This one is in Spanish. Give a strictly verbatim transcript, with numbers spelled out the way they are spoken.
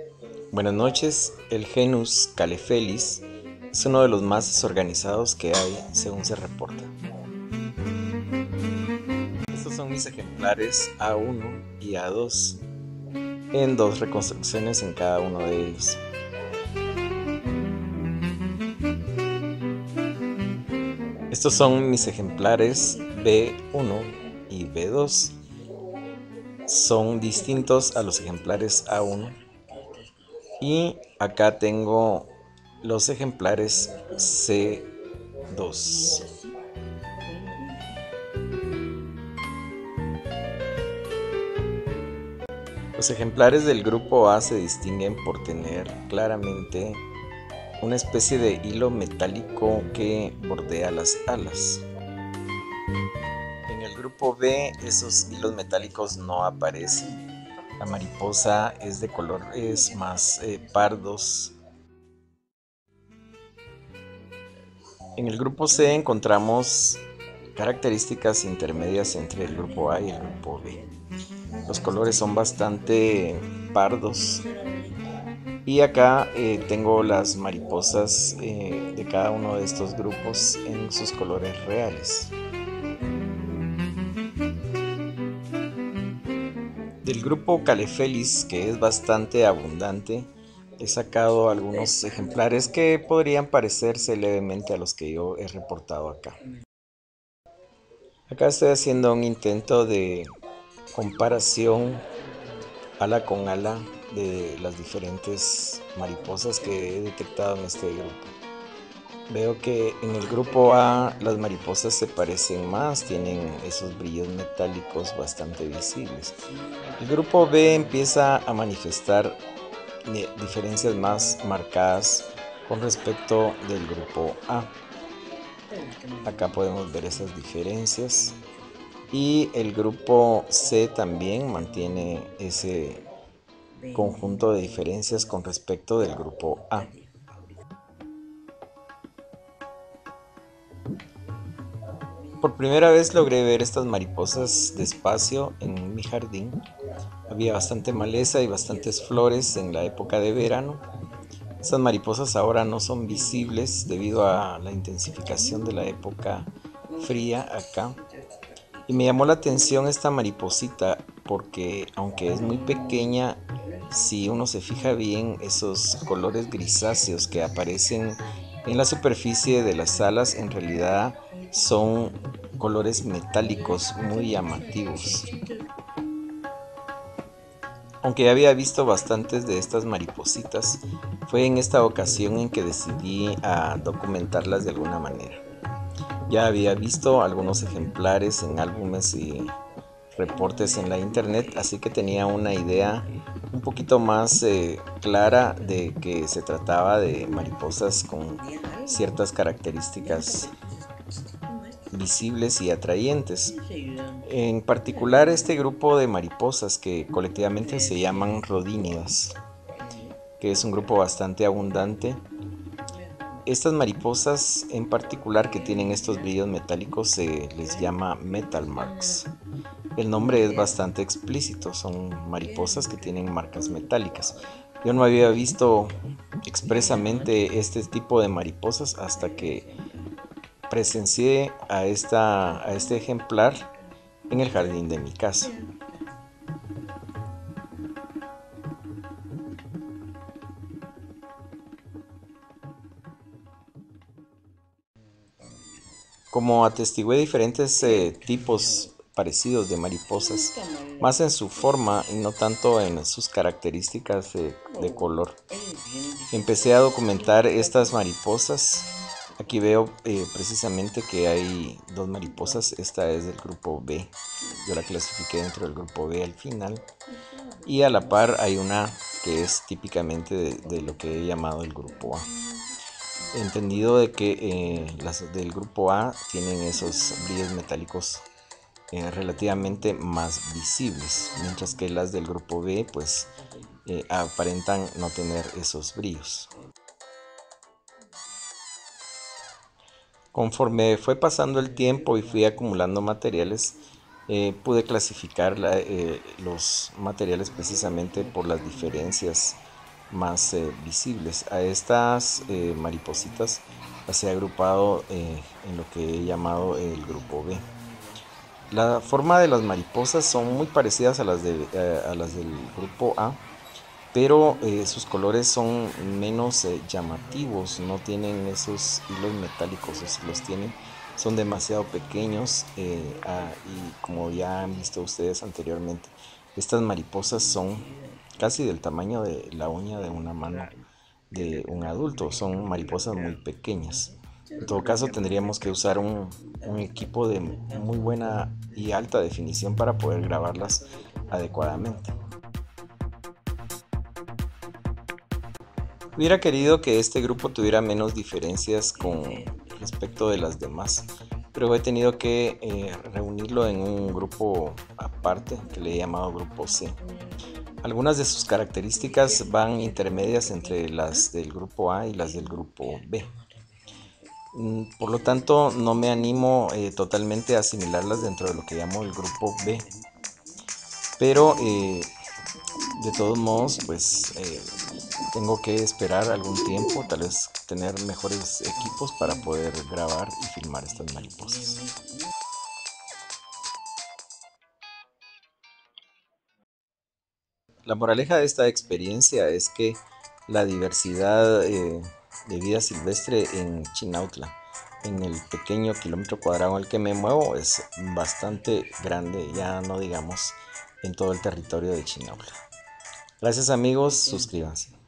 Buenas noches. El genus Calefelis es uno de los más desorganizados que hay, según se reporta. Estos son mis ejemplares A uno y A dos, en dos reconstrucciones en cada uno de ellos. Estos son mis ejemplares B uno y B dos. Son distintos a los ejemplares A uno. Y acá tengo los ejemplares C dos. Los ejemplares del grupo A se distinguen por tener claramente una especie de hilo metálico que bordea las alas. En el grupo B esos hilos metálicos no aparecen. La mariposa es de colores más eh, pardos. En el grupo C encontramos características intermedias entre el grupo A y el grupo B. Los colores son bastante pardos. Y acá eh, tengo las mariposas eh, de cada uno de estos grupos en sus colores reales. Del grupo Calefelis, que es bastante abundante, he sacado algunos ejemplares que podrían parecerse levemente a los que yo he reportado acá. Acá estoy haciendo un intento de comparación ala con ala de las diferentes mariposas que he detectado en este grupo. Veo que en el grupo A las mariposas se parecen más, tienen esos brillos metálicos bastante visibles. El grupo B empieza a manifestar diferencias más marcadas con respecto del grupo A. Acá podemos ver esas diferencias. Y el grupo C también mantiene ese conjunto de diferencias con respecto del grupo A. Por primera vez logré ver estas mariposas despacio en mi jardín. Había bastante maleza y bastantes flores en la época de verano. Estas mariposas ahora no son visibles debido a la intensificación de la época fría acá. Y me llamó la atención esta mariposita porque, aunque es muy pequeña, si uno se fija bien, esos colores grisáceos que aparecen en la superficie de las alas en realidad son colores metálicos muy llamativos. Aunque ya había visto bastantes de estas maripositas, fue en esta ocasión en que decidí a documentarlas de alguna manera. Ya había visto algunos ejemplares en álbumes y reportes en la internet, así que tenía una idea un poquito más eh, clara de que se trataba de mariposas con ciertas características visibles y atrayentes. En particular este grupo de mariposas que colectivamente se llaman rodínidas, que es un grupo bastante abundante. Estas mariposas en particular que tienen estos brillos metálicos se les llama metal marks. El nombre es bastante explícito, son mariposas que tienen marcas metálicas. Yo no había visto expresamente este tipo de mariposas hasta que presencié a, esta, a este ejemplar en el jardín de mi casa. Como atestigué diferentes eh, tipos parecidos de mariposas, más en su forma y no tanto en sus características de, de color, empecé a documentar estas mariposas. Aquí veo eh, precisamente que hay dos mariposas. Esta es del grupo B, yo la clasifiqué dentro del grupo B al final, y a la par hay una que es típicamente de, de lo que he llamado el grupo A. He entendido de que eh, las del grupo A tienen esos brillos metálicos eh, relativamente más visibles, mientras que las del grupo B pues eh, aparentan no tener esos brillos. Conforme fue pasando el tiempo y fui acumulando materiales, eh, pude clasificar la, eh, los materiales precisamente por las diferencias más eh, visibles. A estas eh, maripositas las he agrupado eh, en lo que he llamado el grupo B. La forma de las mariposas son muy parecidas a las, de, eh, a las del grupo A, pero eh, sus colores son menos eh, llamativos, no tienen esos hilos metálicos, o si los tienen son demasiado pequeños eh, ah, y como ya han visto ustedes anteriormente, estas mariposas son casi del tamaño de la uña de una mano de un adulto, son mariposas muy pequeñas. En todo caso tendríamos que usar un, un equipo de muy buena y alta definición para poder grabarlas adecuadamente. Hubiera querido que este grupo tuviera menos diferencias con respecto de las demás, pero he tenido que eh, reunirlo en un grupo aparte que le he llamado grupo C. Algunas de sus características van intermedias entre las del grupo A y las del grupo B. Por lo tanto, no me animo eh, totalmente a asimilarlas dentro de lo que llamo el grupo B, pero eh, de todos modos, pues eh, tengo que esperar algún tiempo, tal vez tener mejores equipos para poder grabar y filmar estas mariposas. La moraleja de esta experiencia es que la diversidad eh, de vida silvestre en Chinautla, en el pequeño kilómetro cuadrado en el que me muevo, es bastante grande, ya no digamos en todo el territorio de Chinautla. Gracias amigos, suscríbanse.